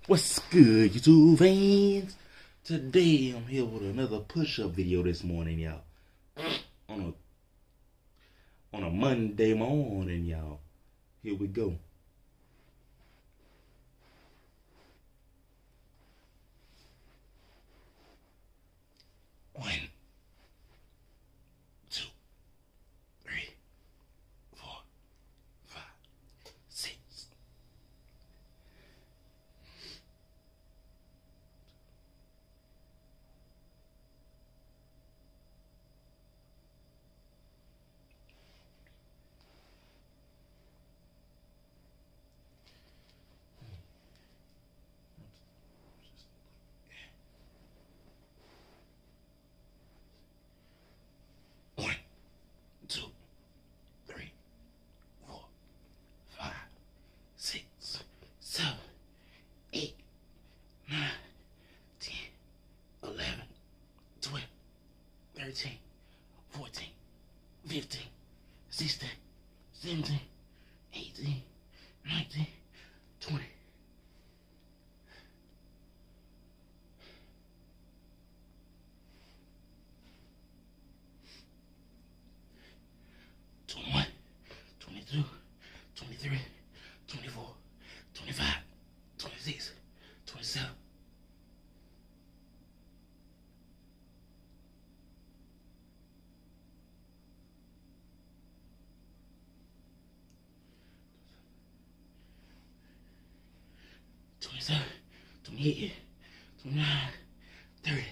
What's good, YouTube fans? Today I'm here with another push-up video this morning, y'all. On a Monday morning, y'all. Here we go. One, two, three, four, five, six. One, two, three, four, five, six, seven, 8, 9, 10, 11, 12, 13, 14, 15, 16, 17, 18, 19, 20. One, 22, 23, 24, 25, 26, 27. Twenty-seven, 28, 29, 30.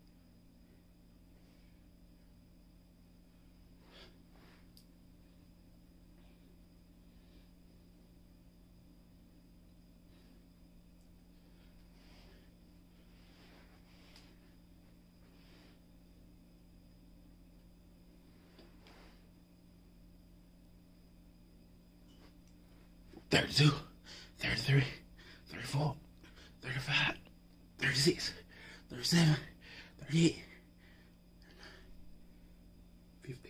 Thirty-two, 33, 34, 35, 36, 37, 38, 50,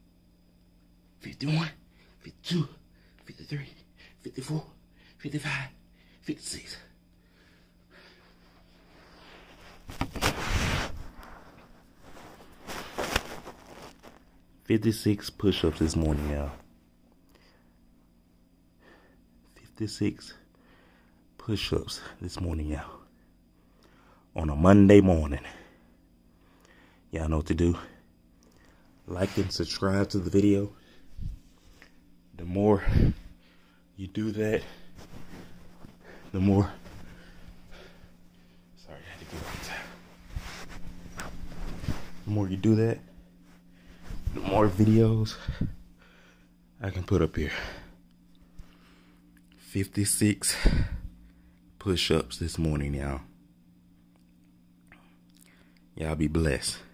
51, 52, 53, 54, 55, 56. 56 push-ups this morning, y'all. 56 push-ups this morning, y'all. On a Monday morning. Y'all know what to do. Like and subscribe to the video. The more you do that, the more... Sorry, I had to get on time. The more you do that, the more videos I can put up here. 56 push-ups this morning, y'all. Y'all be blessed.